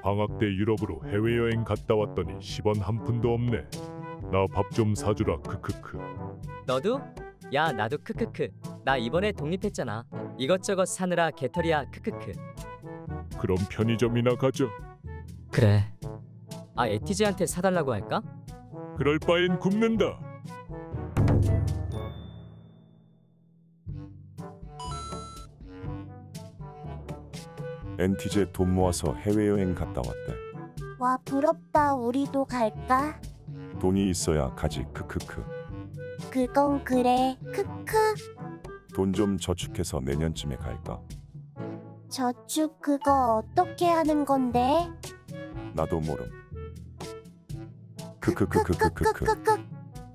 방학 때 유럽으로 해외여행 갔다 왔더니 10원 한 푼도 없네. 나 밥 좀 사주라. 크크크. 너도? 야 나도 크크크. 나 이번에 독립했잖아. 이것저것 사느라 개털이야. 크크크. 그럼 편의점이나 가자. 그래. 아 에티즈한테 사달라고 할까? 그럴 바엔 굶는다. 엔티제 돈 모아서 해외여행 갔다 왔대. 와 부럽다. 우리도 갈까? 돈이 있어야 가지. 크크크. 그건 그래. 크크. 돈 좀 저축해서 내년쯤에 갈까? 저축 그거 어떻게 하는 건데? 나도 모름. 크크크크크크크.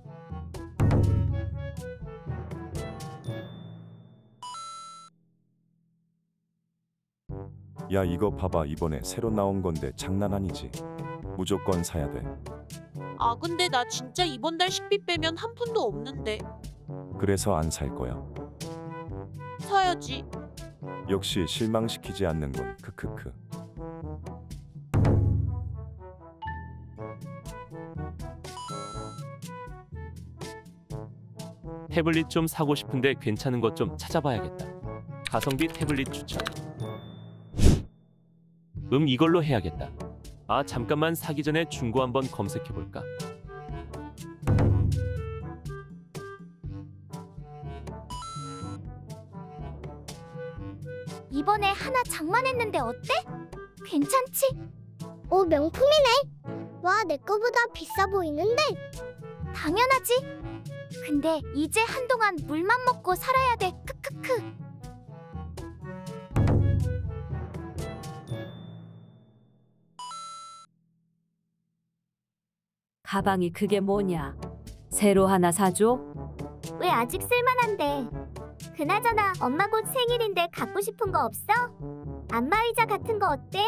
야 이거 봐봐. 이번에 새로 나온 건데 장난 아니지. 무조건 사야 돼. 아 근데 나 진짜 이번 달 식비 빼면 한 푼도 없는데. 그래서 안 살 거야. 사야지. 역시 실망시키지 않는군. 크크크. 태블릿 좀 사고 싶은데 괜찮은 것 좀 찾아봐야겠다. 가성비 태블릿 추천. 이걸로 해야겠다. 아 잠깐만 사기 전에 중고 한번 검색해볼까? 이번에 하나 장만했는데 어때? 괜찮지? 오 명품이네. 와 내 거보다 비싸 보이는데? 당연하지. 근데 이제 한동안 물만 먹고 살아야 돼. 크크크. 가방이 그게 뭐냐? 새로 하나 사줘? 왜 아직 쓸만한데? 그나저나 엄마 곧 생일인데 갖고 싶은 거 없어? 안마의자 같은 거 어때?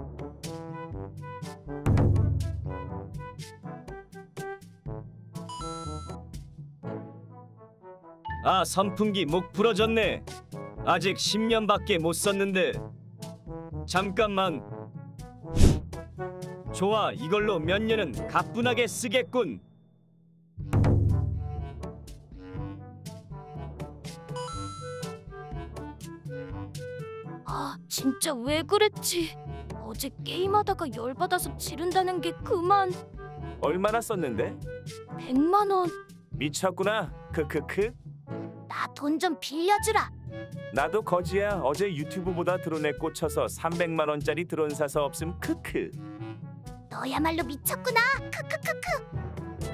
아 선풍기 목 부러졌네. 아직 10년밖에 못 썼는데. 잠깐만. 좋아 이걸로 몇 년은 가뿐하게 쓰겠군. 아 진짜 왜 그랬지? 어제 게임하다가 열받아서 지른다는 게 그만. 얼마나 썼는데? 100만 원. 미쳤구나. 크크크. 나 돈 좀 빌려주라. 나도 거지야. 어제 유튜브보다 드론에 꽂혀서 300만 원짜리 드론 사서 없음. 크크. 너야말로 미쳤구나. 크크크크.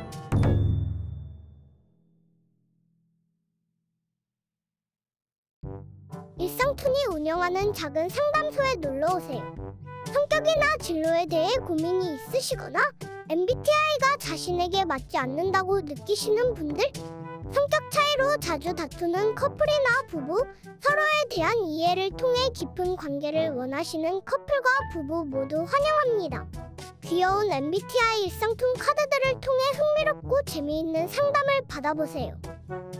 일상툰이 운영하는 작은 상담소에 놀러오세요. 성격이나 진로에 대해 고민이 있으시거나 MBTI가 자신에게 맞지 않는다고 느끼시는 분들, 성격 차이로 자주 다투는 커플이나 부부, 서로에 대한 이해를 통해 깊은 관계를 원하시는 커플과 부부 모두 환영합니다. 귀여운 MBTI 일상툰 카드들을 통해 흥미롭고 재미있는 상담을 받아보세요.